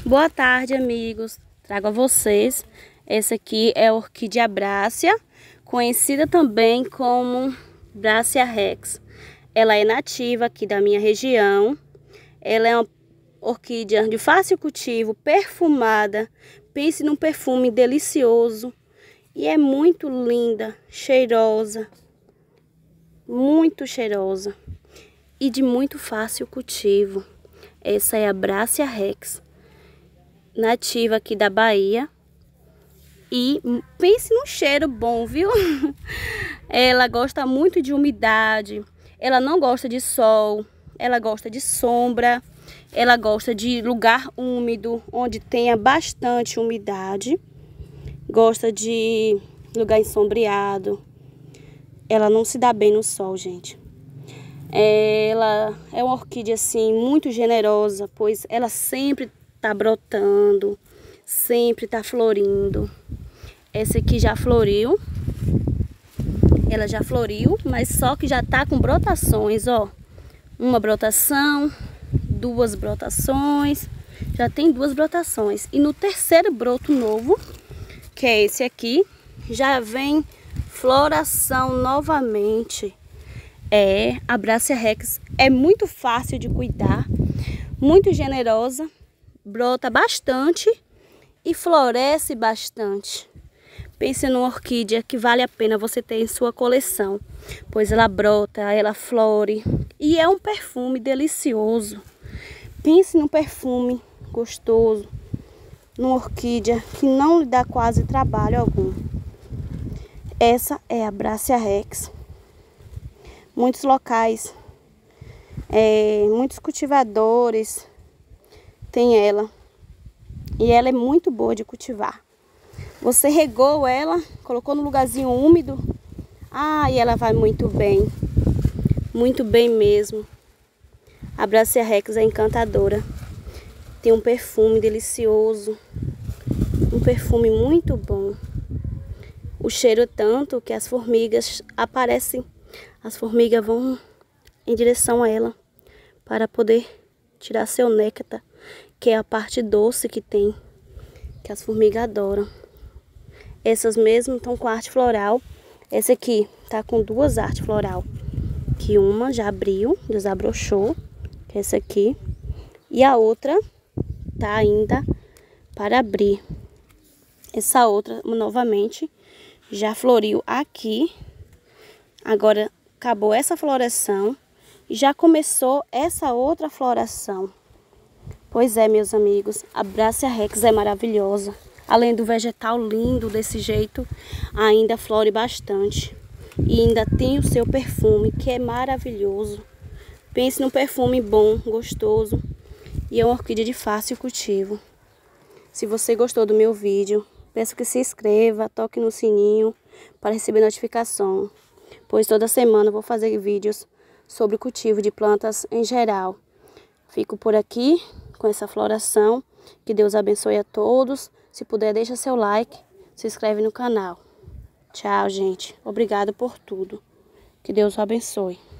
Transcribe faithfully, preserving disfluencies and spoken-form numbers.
Boa tarde, amigos. Trago a vocês, essa aqui é a orquídea Brácia, conhecida também como Brácia Rex. Ela é nativa aqui da minha região. Ela é uma orquídea de fácil cultivo, perfumada. Pense num perfume delicioso. E é muito linda, cheirosa, muito cheirosa e de muito fácil cultivo. Essa é a Brácia Rex, nativa aqui da Bahia. E pense num cheiro bom, viu? Ela gosta muito de umidade, ela não gosta de sol, ela gosta de sombra, ela gosta de lugar úmido, onde tenha bastante umidade. Gosta de lugar ensombreado. Ela não se dá bem no sol, gente. Ela é uma orquídea assim muito generosa, pois ela sempre tá brotando, sempre tá florindo. Essa aqui já floriu. Ela já floriu, mas só que já tá com brotações, ó. Uma brotação, duas brotações. Já tem duas brotações. E no terceiro broto novo, que é esse aqui, já vem floração novamente. É, a Brácia Rex é muito fácil de cuidar, muito generosa, brota bastante e floresce bastante. Pense numa orquídea que vale a pena você ter em sua coleção, pois ela brota, ela flore e é um perfume delicioso. Pense num perfume gostoso, numa orquídea que não lhe dá quase trabalho algum. Essa é a Brácia Rex. Muitos locais, é, muitos cultivadores tem ela. E ela é muito boa de cultivar. Você regou ela, colocou no lugarzinho úmido. Ah, e ela vai muito bem. Muito bem mesmo. A Brácia Rex é encantadora. Tem um perfume delicioso. Um perfume muito bom. O cheiro é tanto que as formigas aparecem. As formigas vão em direção a ela para poder tirar seu néctar, que é a parte doce que tem, que as formigas adoram. Essas mesmo estão com arte floral. Essa aqui tá com duas artes floral, que uma já abriu, desabrochou, que é essa aqui, e a outra tá ainda para abrir. Essa outra novamente já floriu aqui. Agora acabou essa floração e já começou essa outra floração. Pois é, meus amigos, a Brácia Rex é maravilhosa. Além do vegetal lindo desse jeito, ainda flore bastante. E ainda tem o seu perfume, que é maravilhoso. Pense num perfume bom, gostoso. E é uma orquídea de fácil cultivo. Se você gostou do meu vídeo, peço que se inscreva, toque no sininho para receber notificação. Pois toda semana eu vou fazer vídeos sobre o cultivo de plantas em geral. Fico por aqui com essa floração. Que Deus abençoe a todos. Se puder, deixa seu like, se inscreve no canal. Tchau, gente. Obrigada por tudo. Que Deus o abençoe.